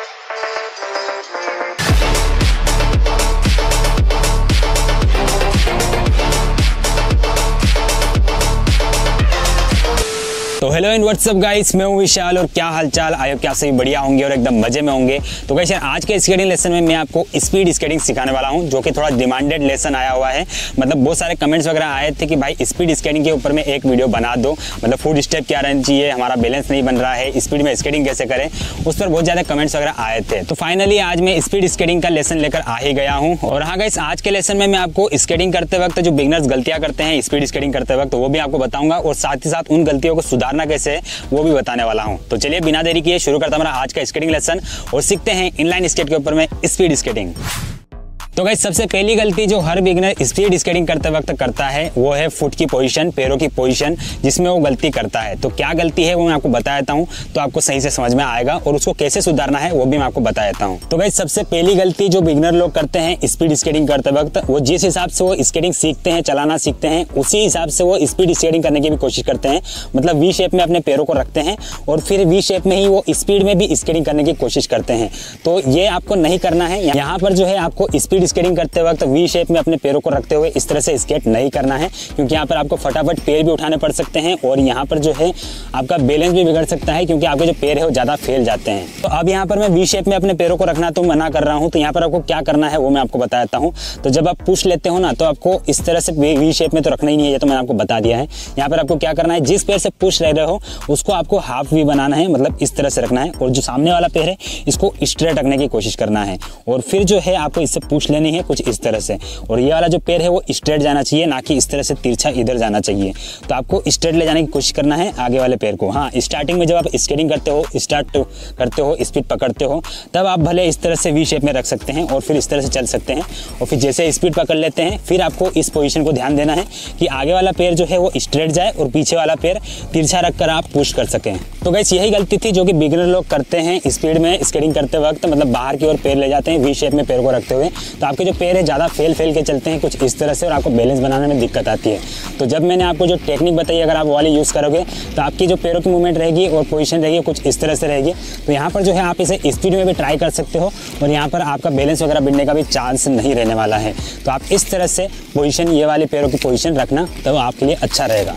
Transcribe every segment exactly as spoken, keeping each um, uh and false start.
तो hello and WhatsApp guys, मैं हूं विशाल और क्या हालचाल। आई होप कि आप सभी बढ़िया होंगे और एकदम मजे में होंगे। तो गाइस आज के स्केटिंग लेसन में मैं आपको स्पीड स्केटिंग सिखाने वाला हूं, जो कि थोड़ा डिमांडेड लेसन आया हुआ है। मतलब बहुत सारे कमेंट्स वगैरह आए थे कि भाई स्पीड स्केटिंग के ऊपर में एक वीडियो बना दो, मतलब फुट स्टेप क्या रहना चाहिए, हमारा बैलेंस नहीं बन रहा है, स्पीड में स्केटिंग कैसे करें, उस पर बहुत ज़्यादा कमेंट्स वगैरह आए थे। तो फाइनली आज मैं स्पीड स्केटिंग का लेसन लेकर आ ही गया हूँ। और हाँ गाइस, आज के लेसन में मैं आपको स्केटिंग करते वक्त जो बिगनर्स गलतियाँ करते हैं स्पीड स्केटिंग करते वक्त, वो भी आपको बताऊंगा और साथ ही साथ उन गलतियों को सुधारना कैसे है वो भी बताने वाला हूं। तो चलिए बिना देरी किए शुरू करता हूं मेरा आज का स्केटिंग लेसन और सीखते हैं इनलाइन स्केट के ऊपर में स्पीड स्केटिंग। तो गाइस सबसे पहली गलती जो हर बिगिनर स्पीड स्केटिंग करते वक्त करता है वो है फुट की पोजीशन, पैरों की पोजीशन, जिसमें वो गलती करता है। तो क्या गलती है वो मैं आपको बता देता हूँ, तो आपको सही से समझ में आएगा और उसको कैसे सुधारना है वो भी मैं आपको बता देता हूँ। तो गाइस सबसे पहली गलती जो बिगिनर लोग करते हैं स्पीड स्केटिंग करते वक्त, वो जिस हिसाब से वो स्केटिंग सीखते हैं, चलाना सीखते हैं, उसी हिसाब से वो स्पीड स्केटिंग करने की भी कोशिश करते हैं। मतलब वी शेप में अपने पैरों को रखते हैं और फिर वी शेप में ही वो स्पीड में भी स्केटिंग करने की कोशिश करते हैं। तो ये आपको नहीं करना है। यहाँ पर जो है आपको स्पीड स्केटिंग करते वक्त वी शेप में अपने पैरों को रखते हुए इस तरह से स्केट नहीं करना है, क्योंकि यहाँ पर आपको फटाफट पैर भी उठाने पड़ सकते हैं और यहाँ पर जो है आपका बैलेंस भी बिगड़ सकता है, क्योंकि आपके जो पैर है वो ज़्यादा फैल जाते हैं। तो अब यहाँ पर मैं वी शेप में अपने पैरों को रखना तो मना कर रहा हूँ। तो यहाँ पर आपको क्या करना है वो मैं आपको बता देता हूँ। तो जब आप पुश लेते हो ना, तो आपको इस तरह से वी शेप में तो रखना ही नहीं है, ये तो मैंने आपको बता दिया है। यहाँ पर आपको क्या करना है, जिस पैर से पुश रह रहे हो उसको आपको हाफ वी बनाना है, मतलब इस तरह से रखना है, और जो सामने वाला पैर है इसको स्ट्रेट रखने की कोशिश करना है। और फिर जो है आपको इससे पुश लेनी है कुछ इस तरह से, और ये वाला जो पैर है वो स्ट्रेट जाना चाहिए, ना कि इस तरह से तिरछा इधर जाना चाहिए। तो आपको स्ट्रेट ले जाने की कोशिश करना है आगे वाले पैर को। हाँ, स्टार्टिंग में जब आप स्केटिंग करते हो, स्टार्ट करते हो, स्पीड पकड़ते हो, तब आप भले इस तरह से वी शेप में रख सकते हैं और फिर इस तरह से चल सकते हैं। और फिर जैसे स्पीड पकड़ लेते हैं, फिर आपको इस पोजीशन को ध्यान देना है कि आगे वाला पैर जो है वो स्ट्रेट जाए और पीछे वाला पैर तिरछा रखकर आप पुश कर सकें। तो गाइस यही गलती थी जो कि बिगिनर लोग करते हैं स्पीड में स्केटिंग करते वक्त, मतलब बाहर की ओर पैर ले जाते हैं वी शेप में पैर को रखते हुए। तो आपके जो पैर है ज़्यादा फैल फैल के चलते हैं कुछ इस तरह से, और आपको बैलेंस बनाने में दिक्कत आती है। तो जब मैंने आपको जो टेक्निक बताई, अगर आप वो वाली यूज़ करोगे तो आपकी जो पैरों की मूवमेंट रहेगी और पोजीशन रहेगी कुछ इस तरह से रहेगी। तो यहाँ पर जो है आप इसे स्पीड में भी ट्राई कर सकते हो और यहाँ पर आपका बैलेंस वगैरह बिगड़ने का भी चांस नहीं रहने वाला है। तो आप इस तरह से पोजीशन, ये वाली पैरों की पोजीशन रखना, तो आपके लिए अच्छा रहेगा।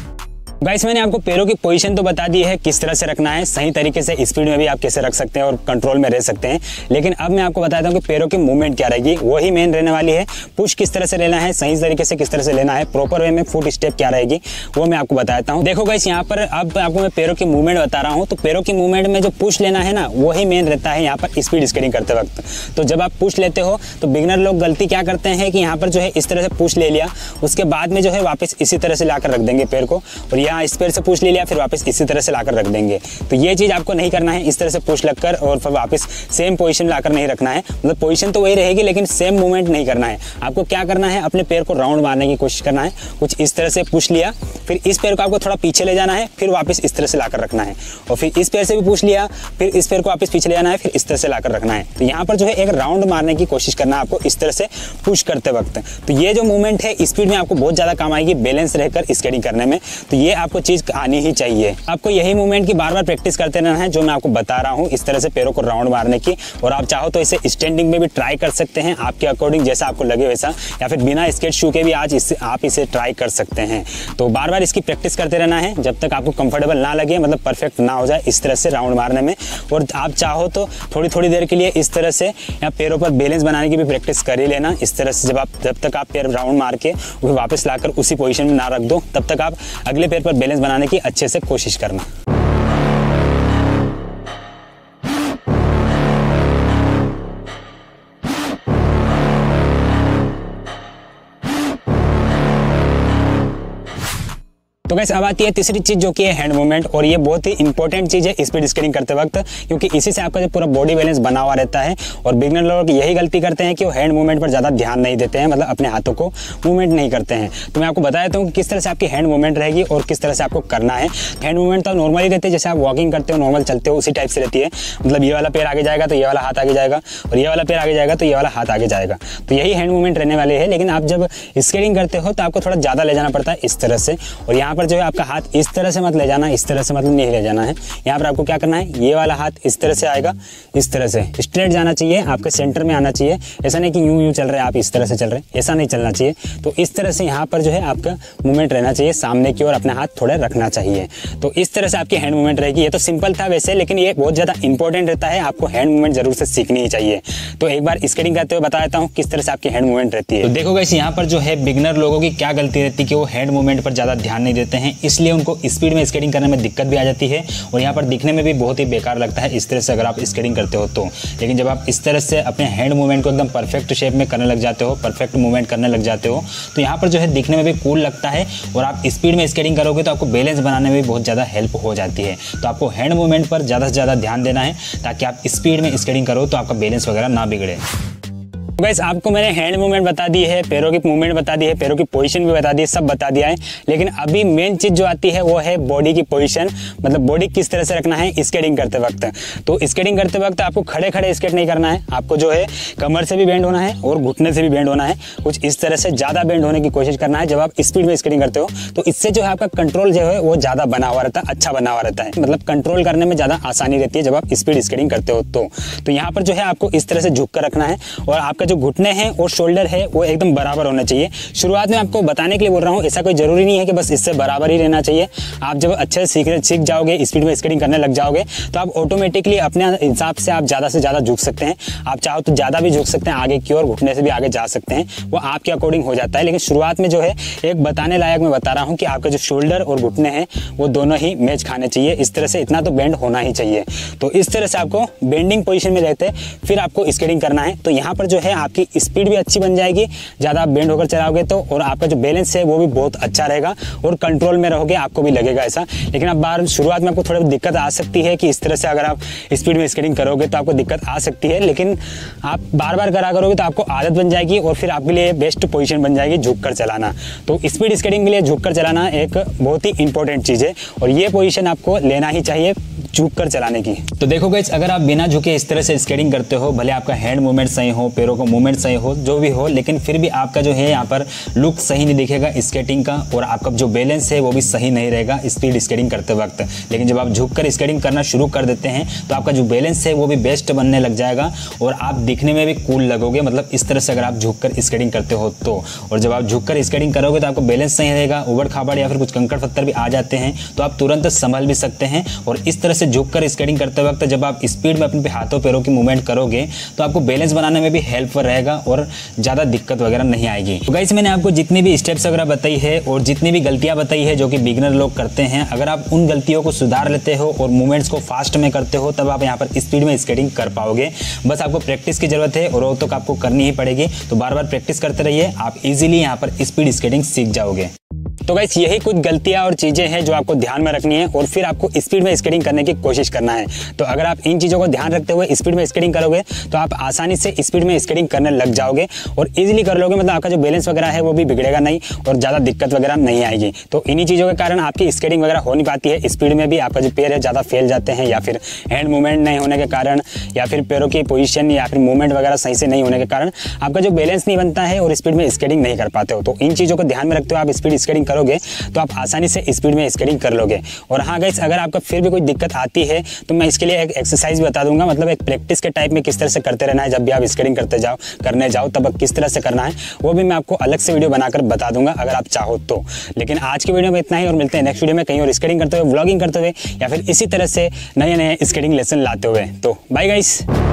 गाइस मैंने आपको पैरों की पोजीशन तो बता दी है किस तरह से रखना है, सही तरीके से स्पीड में भी आप कैसे रख सकते हैं और कंट्रोल में रह सकते हैं। लेकिन अब मैं आपको बताता हूँ कि पैरों की मूवमेंट क्या रहेगी, वही मेन रहने वाली है। पुश किस तरह से लेना है, सही तरीके से किस तरह से लेना है, प्रॉपर वे में फुट स्टेप क्या रहेगी, वो मैं आपको बताता हूँ। देखो गाइस यहाँ पर अब आपको मैं पैरों की मूवमेंट बता रहा हूँ। तो पैरों की मूवमेंट में जो पुश लेना है ना, वही मेन रहता है यहाँ पर स्पीड स्केटिंग करते वक्त। तो जब आप पुश लेते हो तो बिगिनर लोग गलती क्या करते हैं कि यहाँ पर जो है इस तरह से पुश ले लिया, उसके बाद में जो है वापस इसी तरह से लाकर रख देंगे पैर को, और यहाँ इस पैर से पुश लिया फिर वापस इसी तरह से लाकर रख देंगे। तो ये चीज आपको नहीं करना है, इस तरह से पुश लगकर और फिर वापस सेम पोजीशन लाकर नहीं रखना है। मतलब पोजीशन तो वही रहेगी लेकिन सेम मूवमेंट नहीं करना है। आपको क्या करना है, अपने पैर को राउंड मारने की कोशिश करना है। कुछ इस तरह से पुश लिया, फिर इस पैर को आपको थोड़ा पीछे ले जाना है, फिर वापस इस तरह से लाकर रखना है, और फिर इस पैर से भी पुश लिया, फिर इस पैर को वापस पीछे ले जाना है, फिर इस तरह से लाकर रखना है। तो यहाँ पर जो है एक राउंड मारने की कोशिश करना है आपको इस तरह से पुश करते वक्त। तो ये जो मूवमेंट है स्पीड में आपको बहुत ज्यादा काम आएगी बैलेंस रहकर स्केटिंग करने में। तो ये आपको चीज आनी ही चाहिए। आपको यही मूवमेंट की बार बार प्रैक्टिस करते रहना है, जो मैं आपको बता रहा हूँ, इस तरह से पैरों को राउंड मारने की। और आप चाहो तो इसे स्टैंडिंग में भी ट्राई कर सकते हैं, आपके अकॉर्डिंग जैसा आपको लगे वैसा, या फिर बिना स्केट शू के भी आज इससे आप इसे ट्राई कर सकते हैं। तो बार बार इसकी प्रैक्टिस करते रहना है जब तक आपको कंफर्टेबल ना लगे, मतलब परफेक्ट ना हो जाए इस तरह से राउंड मारने में। और आप चाहो तो थोड़ी थोड़ी देर के लिए इस तरह से या पैरों पर बैलेंस बनाने की भी प्रैक्टिस कर ही लेना। इस तरह से जब आप जब तक आप पैर राउंड मार के उसे वापस लाकर उसी पोजीशन में ना रख दो, तब तक आप अगले पैर पर बैलेंस बनाने की अच्छे से कोशिश करना। तो गाइस अब आती है तीसरी चीज जो कि है हैंड मूवमेंट, और ये बहुत ही इंपॉर्टेंट चीज है स्पीड स्केटिंग करते वक्त, क्योंकि इसी से आपका जो पूरा बॉडी बैलेंस बना हुआ रहता है। और बिगिनर लोग यही गलती करते हैं कि वो हैंड मूवमेंट पर ज्यादा ध्यान नहीं देते हैं, मतलब अपने हाथों को मूवमेंट नहीं करते हैं। तो मैं आपको बता देता हूँ कि किस तरह से आपकी हैंड मूवमेंट रहेगी और किस तरह से आपको करना है। हैंड मूवमेंट तो नॉर्मली रहती है, जैसे आप वॉकिंग करते हो, नॉर्मल चलते हो, उसी टाइप से रहती है। मतलब ये वाला पैर आगे जाएगा तो ये वाला हाथ आगे जाएगा, और ये वाला पैर आगे जाएगा तो ये वाला हाथ आगे जाएगा। तो यही हैंड मूवमेंट रहने वाले है। लेकिन आप जब स्केटिंग करते हो तो आपको थोड़ा ज्यादा ले जाना पड़ता है इस तरह से। और यहाँ पर जो है आपका हाथ इस तरह से मत ले जाना, इस तरह से मतलब नहीं ले जाना है। यहाँ पर आपको क्या करना है, ये वाला हाथ इस तरह से आएगा, इस तरह से स्ट्रेट जाना चाहिए, आपके सेंटर में आना चाहिए। ऐसा नहीं कि यूं यूं चल रहे हैं आप, इस तरह से चल रहे हैं, ऐसा नहीं चलना चाहिए। तो इस तरह से यहाँ पर जो है आपका मूवमेंट रहना चाहिए, सामने की ओर अपना हाथ थोड़ा रखना चाहिए। तो इस तरह से आपकी हैंड मूवमेंट रहेगी। ये तो सिंपल था वैसे, लेकिन ये बहुत ज़्यादा इंपॉर्टेंट रहता है, आपको हैंड मूवमेंट जरूर से सीखनी ही चाहिए। तो एक बार स्केटिंग करते हुए बता देता हूँ किस तरह से आपकी हैंड मूवमेंट रहती है। तो देखो गाइस, यहाँ पर जो है बिगिनर लोगों की क्या गलती रहती है कि वो हैंड मूवमेंट पर ज़्यादा ध्यान नहीं देते हैं, इसलिए उनको स्पीड में स्केटिंग करने में दिक्कत भी आ जाती है और यहाँ पर दिखने में भी बहुत ही बेकार लगता है इस तरह से अगर आप स्केटिंग करते हो तो। लेकिन जब आप इस तरह से अपने हैंड मूवमेंट को एकदम परफेक्ट शेप में करने लग जाते हो, परफेक्ट मूवमेंट करने लग जाते हो, तो यहाँ पर जो है दिखने में भी कूल लगता है और आप स्पीड में स्केटिंग करोगे तो आपको बैलेंस बनाने में भी बहुत ज़्यादा हेल्प हो जाती है। तो आपको हैंड मूवमेंट पर ज़्यादा से ज़्यादा ध्यान देना है ताकि आप स्पीड में स्केटिंग करो तो आपका बैलेंस वगैरह ना बिगड़े। गाइस, आपको मैंने हैंड मूवमेंट बता दी है, पैरों की मूवमेंट बता दी है, पैरों की पोजीशन भी बता दी है, सब बता दिया है। लेकिन अभी मेन चीज़ जो आती है वो है बॉडी की पोजीशन, मतलब बॉडी किस तरह से रखना है स्केटिंग करते वक्त। तो स्केटिंग करते वक्त आपको खड़े खड़े स्केट नहीं करना है, आपको जो है कमर से भी बेंड होना है और घुटने से भी बेंड होना है। कुछ इस तरह से ज़्यादा बेंड होने की कोशिश करना है जब आप स्पीड में स्केटिंग करते हो, तो इससे जो है आपका कंट्रोल जो है वो ज़्यादा बना हुआ रहता है, अच्छा बना हुआ रहता है, मतलब कंट्रोल करने में ज़्यादा आसानी रहती है जब आप स्पीड स्केटिंग करते हो। तो तो यहाँ पर जो है आपको इस तरह से झुक कर रखना है और आपका जो घुटने हैं और शोल्डर है वो एकदम बराबर होना चाहिए। शुरुआत में आपको बताने के लिए बोल रहा हूँ, ऐसा कोई जरूरी नहीं है कि बस इससे बराबर ही रहना चाहिए। आप जब अच्छे से सीख सीख जाओगे, स्पीड में स्केटिंग करने लग जाओगे, तो आप ऑटोमेटिकली अपने हिसाब से आप ज़्यादा से ज़्यादा झुक सकते हैं। आप चाहो तो ज़्यादा भी झुक सकते हैं आगे की ओर, घुटने से भी आगे जा सकते हैं, वो आपके अकॉर्डिंग हो जाता है। लेकिन शुरुआत में जो है एक बताने लायक मैं बता रहा हूँ कि आपके जो शोल्डर और घुटने हैं वो दोनों ही मैच खाने चाहिए। इस तरह से इतना तो बेंड होना ही चाहिए। तो इस तरह से आपको बेंडिंग पोजिशन में रहते फिर आपको स्केटिंग करना है। तो यहाँ पर जो है आपकी स्पीड भी अच्छी बन जाएगी, ज़्यादा आप बेंड होकर चलाओगे तो, और आपका जो बैलेंस है वो भी बहुत अच्छा रहेगा और कंट्रोल में रहोगे, आपको भी लगेगा ऐसा। लेकिन अब बार शुरुआत में आपको थोड़ी दिक्कत आ सकती है कि इस तरह से अगर आप स्पीड में स्केटिंग करोगे तो आपको दिक्कत आ सकती है, लेकिन आप बार बार करा करोगे तो आपको आदत बन जाएगी और फिर आपके लिए बेस्ट पोजीशन बन जाएगी झुक कर चलाना। तो स्पीड स्केटिंग के लिए झुक कर चलाना एक बहुत ही इंपॉर्टेंट चीज़ है और ये पोजीशन आपको लेना ही चाहिए झुक कर चलाने की। तो देखो गाइस, अगर आप बिना झुके इस तरह से स्केटिंग करते हो, भले आपका हैंड मूवमेंट सही हो, पैरों का मूवमेंट सही हो, जो भी हो, लेकिन फिर भी आपका जो है यहाँ पर लुक सही नहीं दिखेगा स्केटिंग का और आपका जो बैलेंस है वो भी सही नहीं रहेगा स्पीड स्केटिंग करते वक्त। लेकिन जब आप झुक कर स्केटिंग करना शुरू कर देते हैं तो आपका जो बैलेंस है वो भी बेस्ट बनने लग जाएगा और आप दिखने में भी कूल लगोगे, मतलब इस तरह से अगर आप झुक कर स्केटिंग करते हो तो। और जब आप झुक कर स्केटिंग करोगे तो आपका बैलेंस सही रहेगा, उबड़ खाबड़ या फिर कुछ कंकड़ पत्थर भी आ जाते हैं तो आप तुरंत संभल भी सकते हैं। और इस तरह से झुक कर स्केटिंग करते वक्त जब आप स्पीड में अपने हाथों पैरों की मूवमेंट करोगे तो आपको बैलेंस बनाने में भी हेल्पफुल रहेगा और ज़्यादा दिक्कत वगैरह नहीं आएगी। तो गाइस, मैंने आपको जितनी भी स्टेप्स वगैरह बताई है और जितनी भी गलतियां बताई है जो कि बिगिनर लोग करते हैं, अगर आप उन गलतियों को सुधार लेते हो और मूवमेंट्स को फास्ट में करते हो तब आप यहाँ पर स्पीड में स्केटिंग कर पाओगे। बस आपको प्रैक्टिस की जरूरत है और वो तो आपको करनी ही पड़ेगी। तो बार बार प्रैक्टिस करते रहिए, आप इजीली यहाँ पर स्पीड स्केटिंग सीख जाओगे। तो गाइस, यही कुछ गलतियां और चीज़ें हैं जो आपको ध्यान में रखनी है और फिर आपको स्पीड में स्केटिंग करने की कोशिश करना है। तो अगर आप इन चीज़ों को ध्यान रखते हुए स्पीड में स्केटिंग करोगे तो आप आसानी से स्पीड में स्केटिंग करने लग जाओगे और इजीली कर लोगे, मतलब आपका जो बैलेंस वगैरह है वो भी बिगड़ेगा नहीं और ज़्यादा दिक्कत वगैरह नहीं आएगी। तो इन्हीं चीज़ों के कारण आपकी स्केटिंग वगैरह हो नहीं पाती है। स्पीड में भी आपका जो पैर है ज़्यादा फैल जाते हैं या फिर हैंड मूवमेंट नहीं होने के कारण या फिर पैरों की पोजीशन या फिर मूवमेंट वगैरह सही से नहीं होने के कारण आपका जो बैलेंस नहीं बनता है और स्पीड में स्केटिंग नहीं कर पाते हो। तो इन चीज़ों को ध्यान में रखते हुए आप स्पीड स्केटिंग करोगे तो आप आसानी से स्पीड में स्केटिंग कर लोगे। और हाँ गाइस, अगर आपका फिर भी कोई दिक्कत आती है तो मैं इसके लिए एक एक्सरसाइज बता दूंगा, मतलब एक प्रैक्टिस के टाइप में किस तरह से करते रहना है। जब भी आप स्केटिंग करते जाओ करने जाओ तब किस तरह से करना है वो भी मैं आपको अलग से वीडियो बनाकर बता दूंगा अगर आप चाहो तो। लेकिन आज की वीडियो में इतना ही और मिलते हैं नेक्स्ट वीडियो में कहीं और स्केटिंग करते हुए, व्लॉगिंग करते हुए या फिर इसी तरह से नए नए स्केटिंग लेसन लाते हुए। तो बाय गाइस।